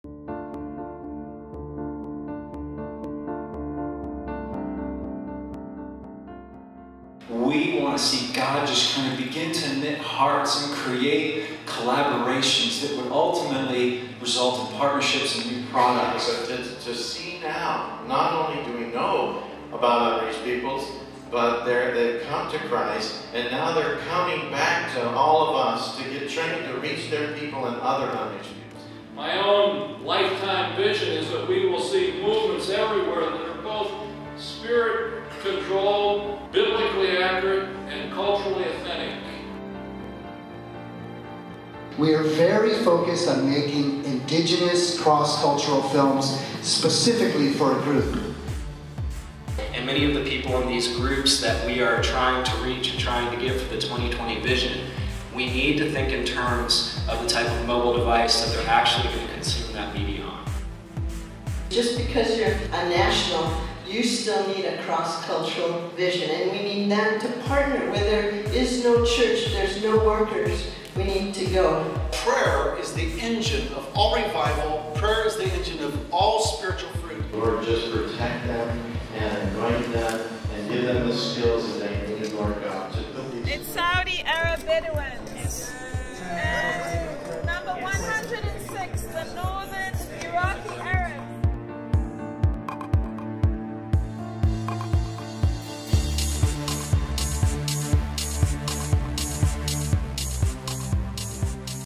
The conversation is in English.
We want to see God just kind of begin to knit hearts and create collaborations that would ultimately result in partnerships and new products. So to see now, not only do we know about unreached peoples, but they've come to Christ, and now they're coming back to all of us to get trained to reach their people and other unreached peoples. My own lifetime vision is that we will see movements everywhere that are both spirit-controlled, biblically accurate, and culturally authentic. We are very focused on making indigenous cross-cultural films specifically for a group. And many of the people in these groups that we are trying to reach and trying to give for the 2020 vision, we need to think in terms of the type of mobile device that they're actually going to consume that media on. Just because you're a national, you still need a cross-cultural vision, and we need them to partner. Where there is no church, there's no workers, we need to go. Prayer is the engine of all revival. Prayer is the engine of all spiritual fruit. Lord, just protect them and anoint them and give them the skills